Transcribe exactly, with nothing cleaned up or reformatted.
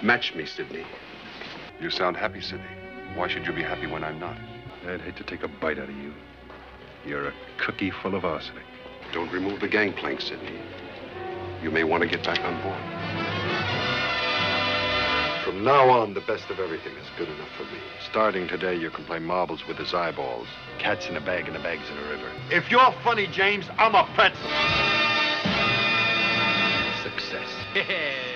Match me, Sidney. You sound happy, Sidney. Why should you be happy when I'm not? I'd hate to take a bite out of you. You're a cookie full of arsenic. Don't remove the gangplank, Sidney. You may want to get back on board. From now on, the best of everything is good enough for me. Starting today, you can play marbles with his eyeballs. Cats in a bag and the bag's in a river. If you're funny, James, I'm a pretzel. Success.